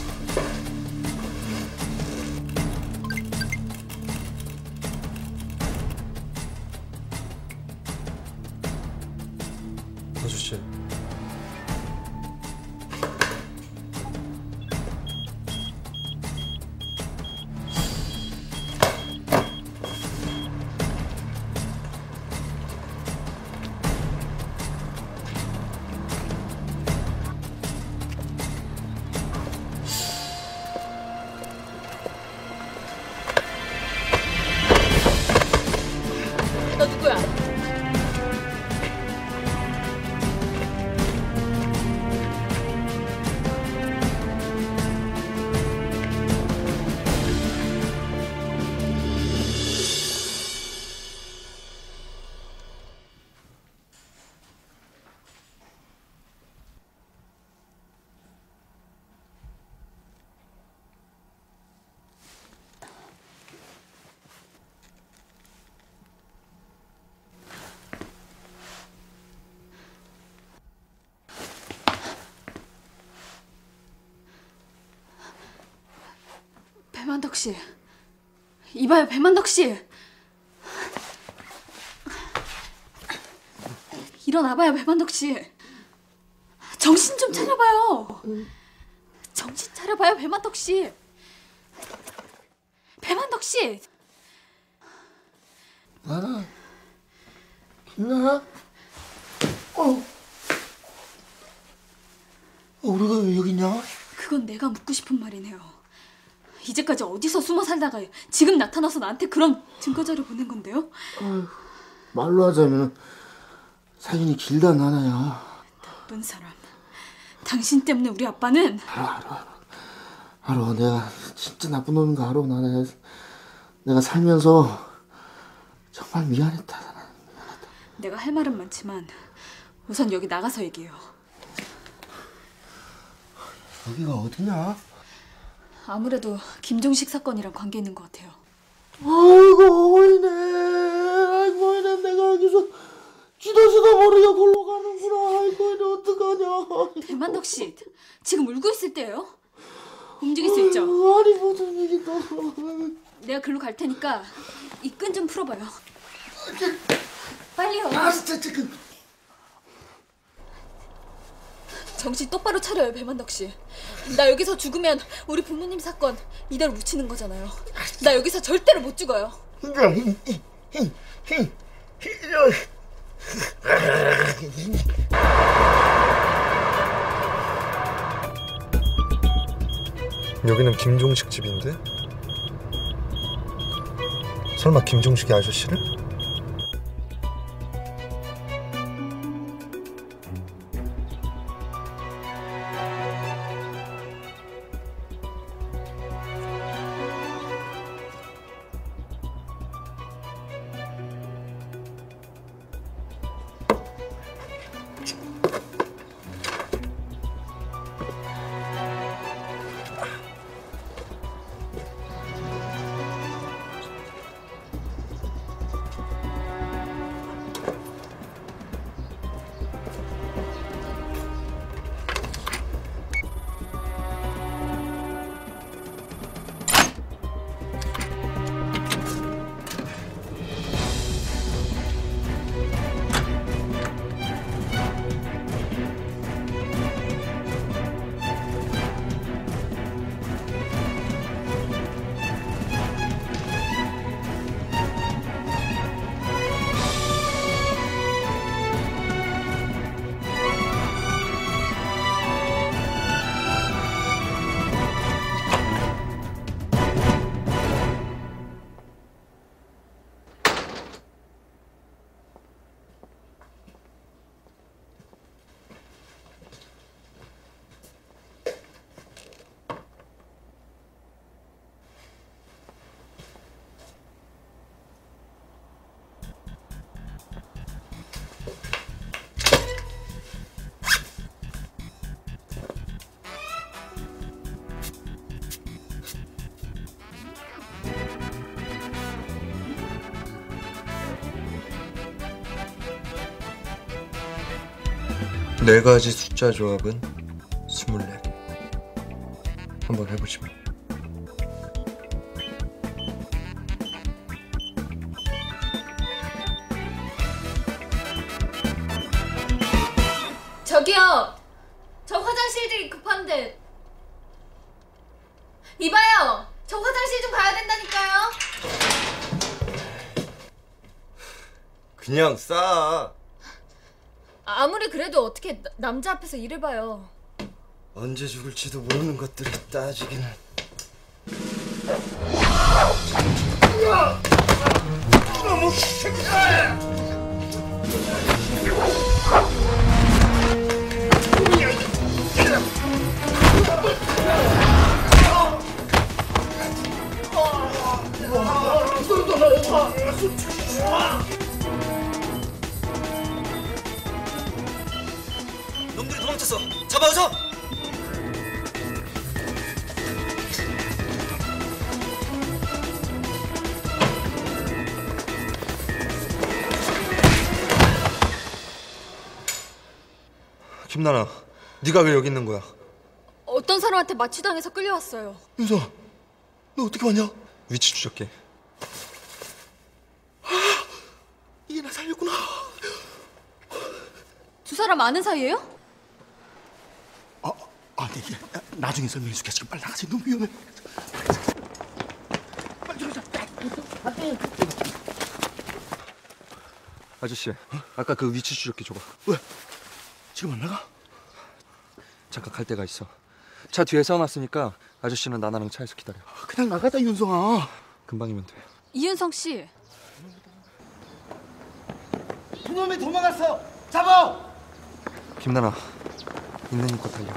아저씨. 너 누구야? 배만덕 씨. 이봐요, 배만덕 씨. 일어나봐요, 배만덕 씨. 정신 좀 차려봐요. 정신 차려봐요, 배만덕 씨. 배만덕 씨. 나나, 김나나, 어, 어, 우리가 왜 여기 있냐? 그건 내가 묻고 싶은 말이네요. 이제까지 어디서 숨어 살다가 지금 나타나서 나한테 그런 증거자료 보낸 건데요? 어휴, 말로 하자면 사진이 길다 나나야. 나쁜 사람. 당신 때문에 우리 아빠는. 알아, 알아, 알아. 내가 진짜 나쁜 놈인 거 알아, 나나야. 내가 살면서 정말 미안했다. 내가 할 말은 많지만 우선 여기 나가서 얘기해요. 여기가 어디냐? 아무래도 김종식 사건이랑 관계 있는 것 같아요. 아이고 어이네. 아이고 어이네. 내가 여기서 지도수도 모르게 골로 가는구나. 아이고 어이네. 어떡하냐. 배만덕 씨, 지금 울고 있을 때예요? 움직일 수 있죠? 아니 못 움직인다. 내가 글로 갈 테니까 이 끈 좀 풀어봐요. 빨리요. 아 진짜 지금. 정신 똑바로 차려요, 배만덕 씨. 나 여기서 죽으면 우리 부모님 사건 이대로 묻히는 거잖아요. 나 여기서 절대로 못 죽어요. 여기는 김종식 집인데? 설마 김종식이 아저씨를? 네 가지 숫자 조합은 스물네 개. 한번 해보지 뭐. 저기요. 저 화장실이 급한데. 이봐요. 저 화장실 좀 가야 된다니까요. 그냥 싸. 아무리 그래도 어떻게 나- 남자 앞에서 일을 봐요. 언제 죽을지도 모르는 것들이 따지기는. 너무 새끼야! 놈들이 도망쳤어. 잡아오죠. 김나나, 네가 왜 여기 있는 거야? 어떤 사람한테 마취당해서 끌려왔어요. 윤서, 너 어떻게 왔냐? 위치 추적해. 이게 나 살렸구나. 두 사람 아는 사이예요? 아, 네, 네. 나중에 설명해줄게. 지금 빨리 나가지. 너무 위험해. 아저씨, 아까 그 위치 추적기 줘봐. 왜? 지금 안 나가? 잠깐 갈 데가 있어. 차 뒤에 세워놨으니까 아저씨는 나나랑 차에서 기다려. 그냥 나가자, 윤성아. 금방이면 돼. 이윤성 씨. 그놈이 도망갔어. 잡아. 김나나, 있는 힘껏 달려.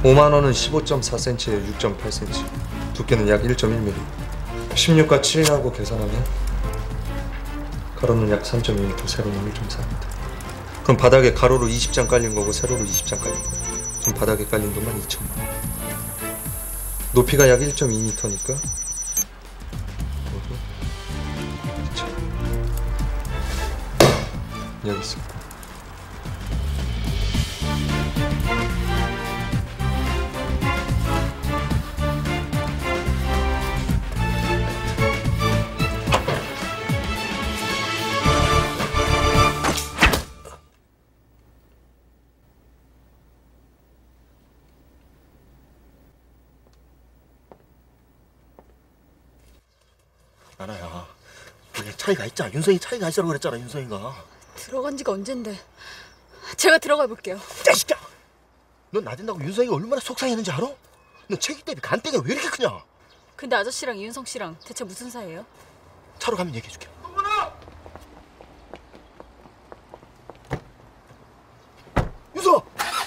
오만 원은 십오 점 사 센티미터에 육 점 팔 센티미터. 두께는 약 일 점 일 밀리미터. 십육과 칠하고 계산하면 가로는 약 삼 점 이 미터, 세로는 일 점 사 미터. 그럼 바닥에 가로로 이십 장 깔린 거고 세로로 이십 장 깔린 거야. 그럼 바닥에 깔린 돈만 이천 원. 높이가 약 일 점 이 미터니까 여기 있어. 나나야, 그게 차이가 있잖아. 윤성이 차이가 있으라고 그랬잖아. 윤성이가. 들어간 지가 언젠데. 제가 들어가 볼게요. 자식아! 넌 나댄다고 윤성이가 얼마나 속상했는지 알아? 너 체기 대비 간땡이가 왜 이렇게 크냐? 근데 아저씨랑 이윤성 씨랑 대체 무슨 사이예요? 차로 가면 얘기해줄게. 윤성!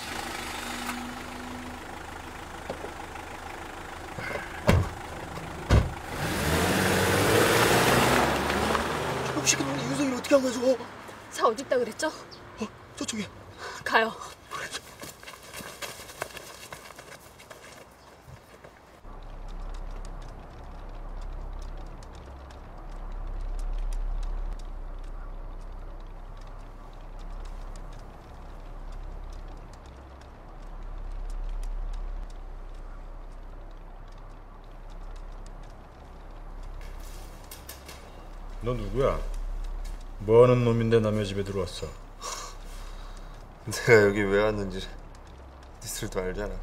저놈 새끼 놈이 윤성이를 어떻게 한 거야 저거? 차 어디 있다 그랬죠? 어, 저쪽에. 가요. 너 누구야? 뭐하는 놈인데 남의 집에 들어왔어? 내가 여기 왜 왔는지 니들도 알잖아.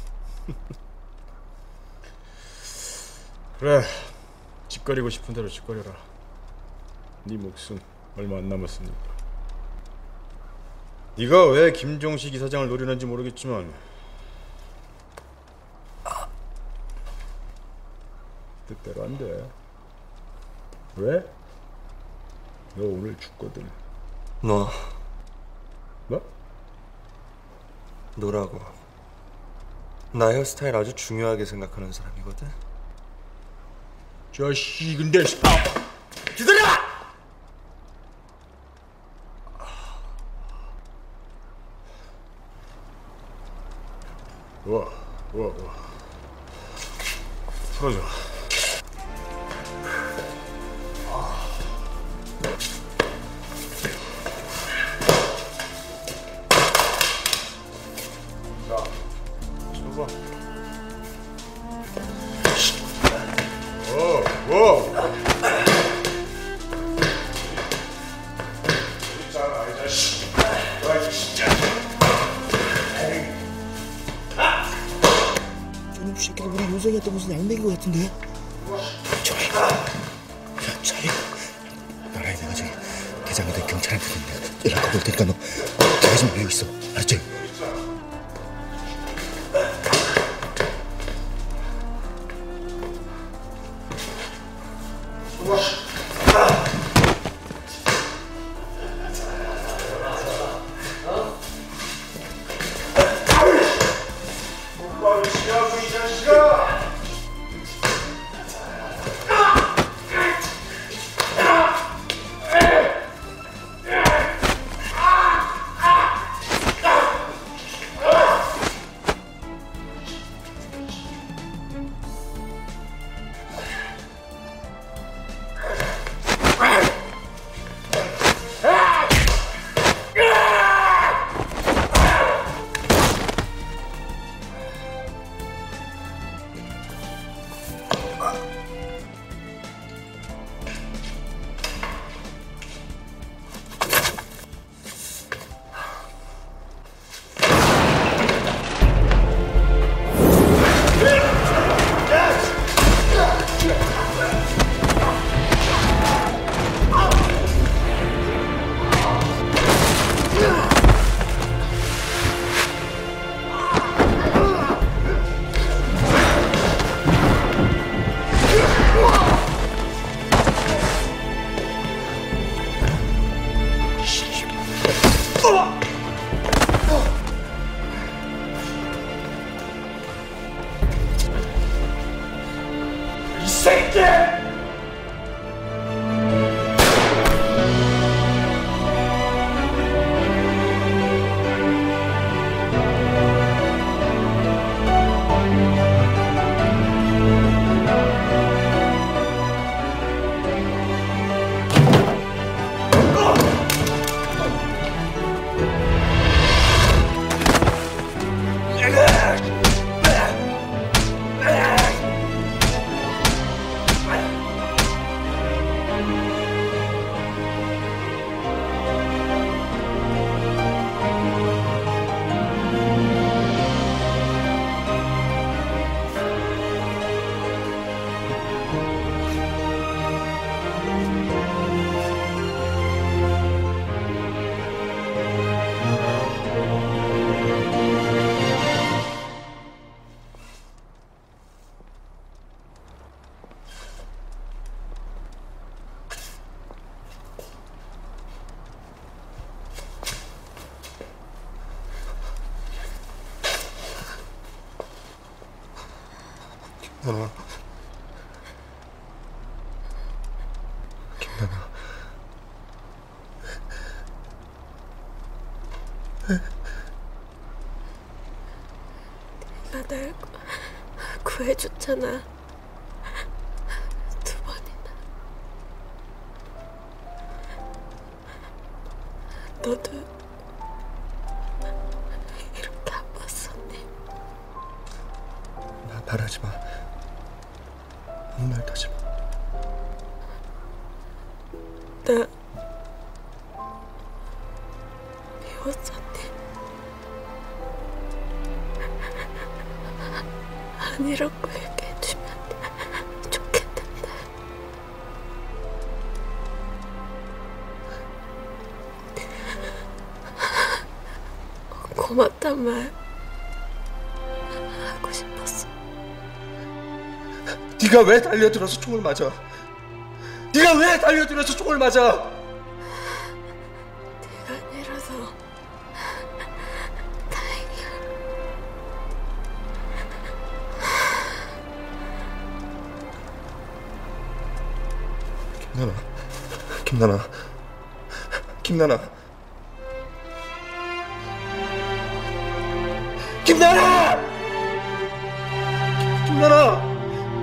그래, 짓거리고 싶은 대로 짓거려라. 네 목숨 얼마 안 남았으니까. 네가 왜 김종식 이사장을 노리는지 모르겠지만 뜻대로 안 돼. 왜? 너 오늘 죽거든. 너 뭐? 너라고. 나 헤어스타일 아주 중요하게 생각하는 사람이거든. 자식, 근데 기다려! 와, 와, 와. 풀어줘. 자, 쳐봐. 오, 오. 있잖아, 이 자식. 와, 진짜. 저놈 새끼는 우리 윤성이한테 무슨 양맥인 것 같은데? 저기, 야, 저기. 나라에 내가 저기 대장에다 경찰한테 연락 가볼 테니까 너 자기 좀 밀고 있어. 알았지? 김나나. 김나나. 네가 날 구해줬잖아. 두 번이나. 너도 이렇게 아팠었니? 나 말하지 마. 아무 말도 하지 마. 나 미웠었니? 아니라고 얘기해주면 좋겠는데. 고맙단 말 하고 싶었어. 네가 왜 달려들어서 총을 맞아? 네가 왜 달려들어서 총을 맞아? 네가 아니라서 다행이야. 김나나. 김나나. 김나나. 김나나! 김나나!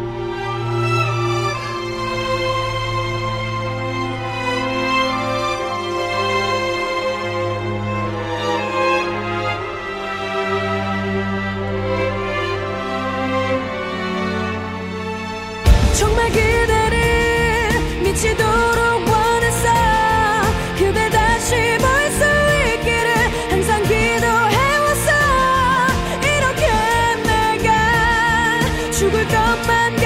정말 그대를 미치도록 원했어. 그대 다시 볼 수 있기를 항상 기도해왔어. 이렇게 내가 죽을 것만